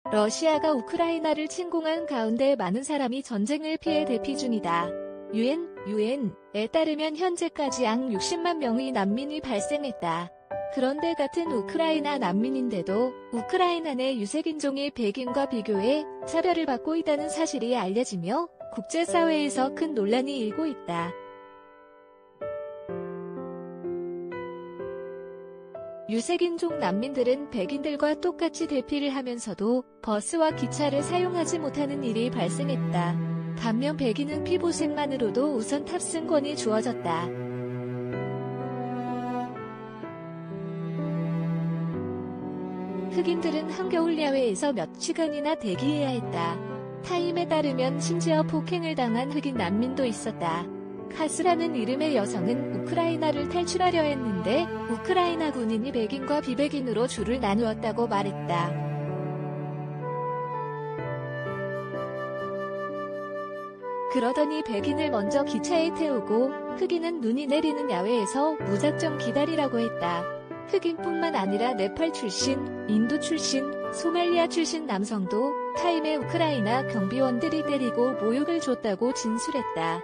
러시아가 우크라이나를 침공한 가운데 많은 사람이 전쟁을 피해 대피 중이다. 유엔에 따르면 현재까지 약 60만 명의 난민이 발생했다. 그런데 같은 우크라이나 난민인데도 우크라이나 내 유색인종의 백인과 비교해 차별을 받고 있다는 사실이 알려지며 국제사회에서 큰 논란이 일고 있다. 유색인종 난민들은 백인들과 똑같이 대피를 하면서도 버스와 기차를 사용하지 못하는 일이 발생했다. 반면 백인은 피부색만으로도 우선 탑승권이 주어졌다. 흑인들은 한겨울 야외에서 몇 시간이나 대기해야 했다. 타임에 따르면 심지어 폭행을 당한 흑인 난민도 있었다. 카스라는 이름의 여성은 우크라이나를 탈출하려 했는데 우크라이나 군인이 백인과 비백인으로 줄을 나누었다고 말했다. 그러더니 백인을 먼저 기차에 태우고 흑인은 눈이 내리는 야외에서 무작정 기다리라고 했다. 흑인뿐만 아니라 네팔 출신, 인도 출신, 소말리아 출신 남성도 타임에 우크라이나 경비원들이 때리고 모욕을 줬다고 진술했다.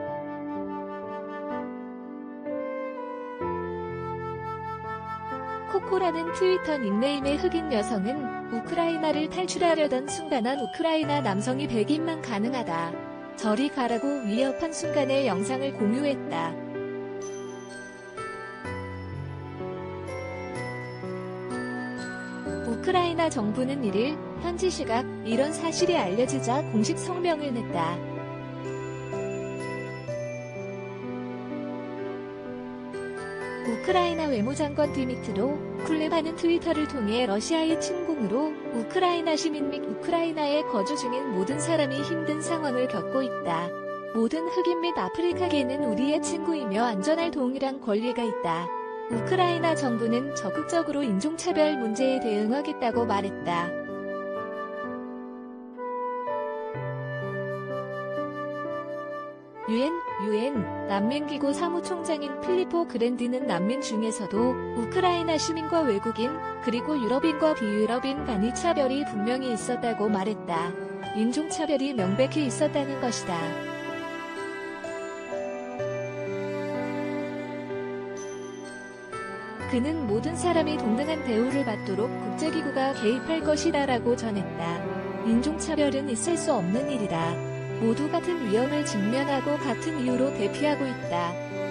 코코라는 트위터 닉네임의 흑인 여성은 우크라이나를 탈출하려던 순간한 우크라이나 남성이 백인만 가능하다. 저리 가라고 위협한 순간의 영상을 공유했다. 우크라이나 정부는 1일 현지 시각 이런 사실이 알려지자 공식 성명을 냈다. 우크라이나 외무장관 디미트로 쿨레바는 트위터를 통해 러시아의 침공으로 우크라이나 시민 및 우크라이나에 거주 중인 모든 사람이 힘든 상황을 겪고 있다. 모든 흑인 및 아프리카계는 우리의 친구이며 안전할 동일한 권리가 있다. 우크라이나 정부는 적극적으로 인종차별 문제에 대응하겠다고 말했다. 유엔 난민기구 사무총장인 필리포 그랜디는 난민 중에서도 우크라이나 시민과 외국인, 그리고 유럽인과 비유럽인 간의 차별이 분명히 있었다고 말했다. 인종차별이 명백히 있었다는 것이다. 그는 모든 사람이 동등한 대우를 받도록 국제기구가 개입할 것이다라고 전했다. 인종차별은 있을 수 없는 일이다. 모두 같은 위험을 직면하고 같은 이유로 대피하고 있다.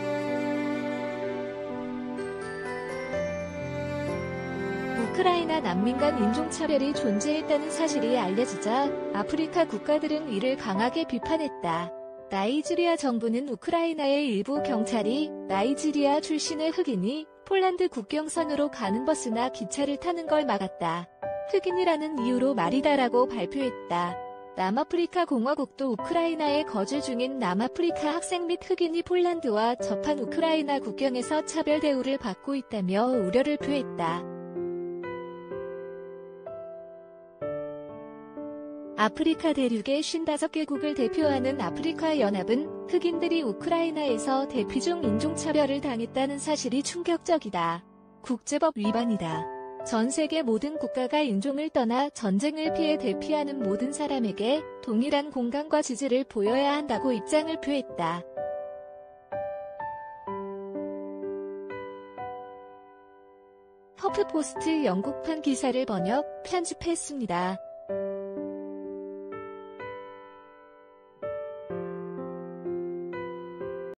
우크라이나 난민 간 인종차별이 존재했다는 사실이 알려지자 아프리카 국가들은 이를 강하게 비판했다. 나이지리아 정부는 우크라이나의 일부 경찰이 나이지리아 출신의 흑인이 폴란드 국경선으로 가는 버스나 기차를 타는 걸 막았다. 흑인이라는 이유로 말이다라고 발표했다. 남아프리카 공화국도 우크라이나에 거주 중인 남아프리카 학생 및 흑인이 폴란드와 접한 우크라이나 국경에서 차별 대우를 받고 있다며 우려를 표했다. 아프리카 대륙의 55개국을 대표하는 아프리카 연합은 흑인들이 우크라이나에서 대피 중 인종차별을 당했다는 사실이 충격적이다. 국제법 위반이다. 전 세계 모든 국가가 인종을 떠나 전쟁을 피해 대피하는 모든 사람에게 동일한 공감과 지지를 보여야 한다고 입장을 표했다. 허프포스트 영국판 기사를 번역, 편집했습니다.